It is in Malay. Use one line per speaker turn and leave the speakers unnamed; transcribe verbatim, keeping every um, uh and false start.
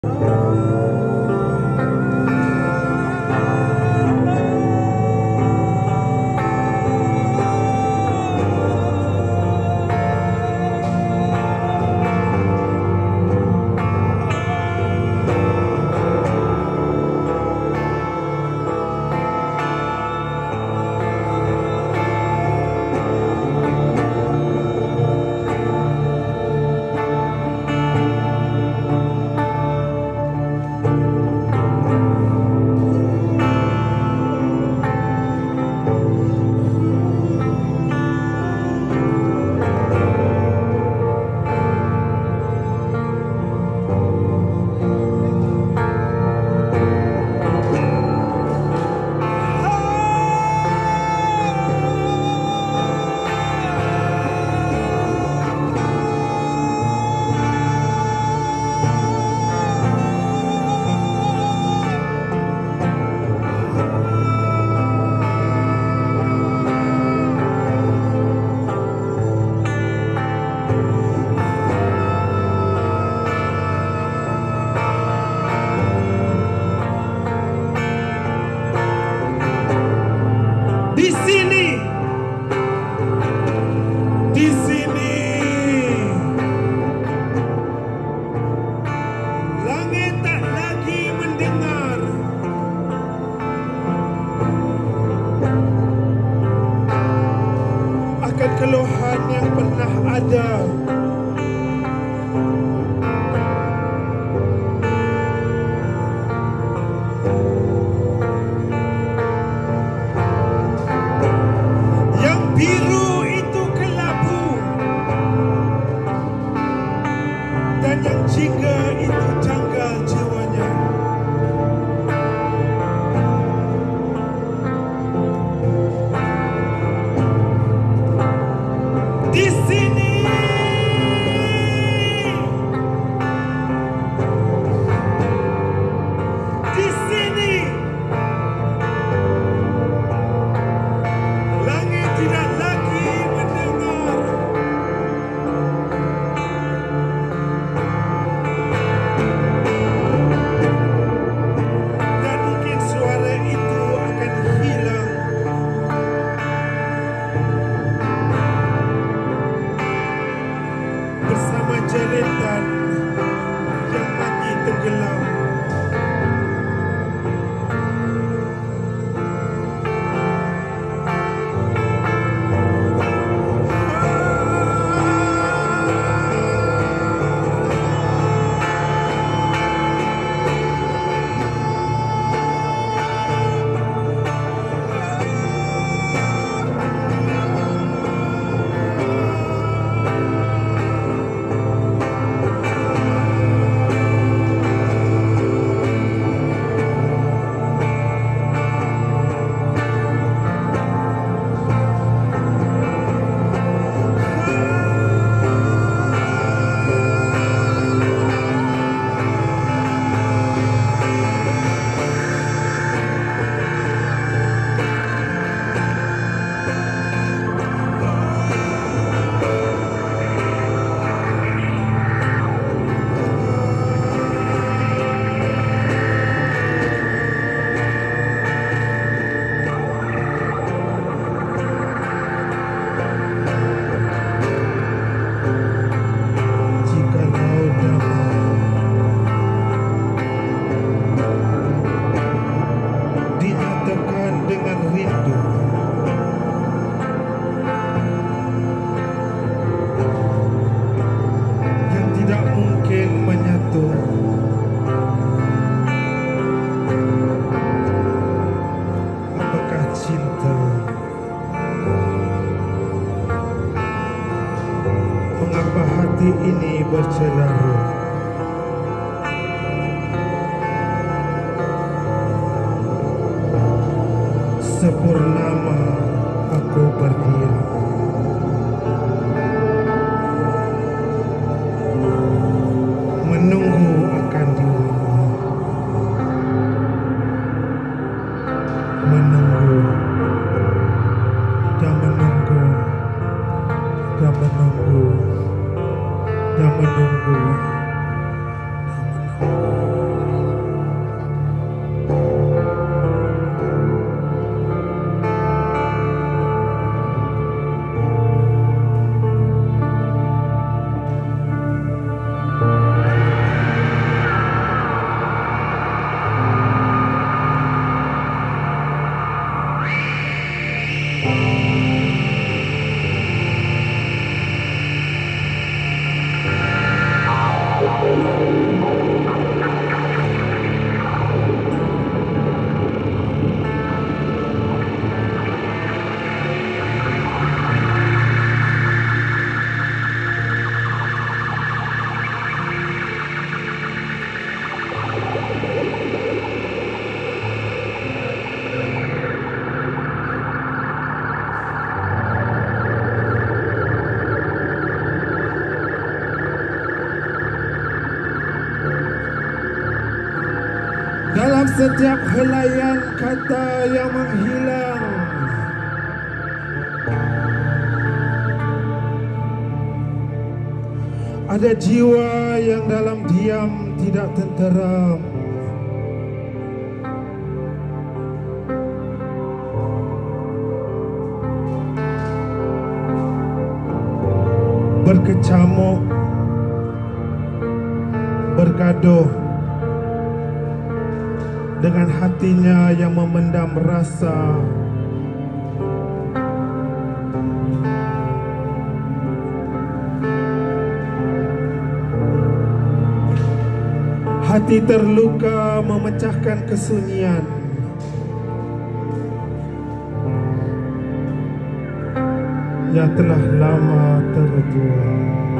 Di sini, di sini, langit tak lagi mendengar akan keluhan yang pernah ada. Biru itu kelabu dan yang jingga itu janggal jiwanya. Di sini, di sini langit tidak lagi mendengar dan mungkin suara itu akan hilang bersama jeritan yang mati tenggelam. Mengapa hati ini bercelaru? Sepurnama aku berdiam, menunggu akan dirimu, menunggu dan menunggu dan menunggu dan menunggu dan menunggu. setiap helaian kata yang menghilang, ada jiwa yang dalam diam tidak tenteram. Berkecamuk, bergaduh dengan hatinya yang memendam rasa. Hati terluka memecahkan kesunyian. Yang telah lama terbuang.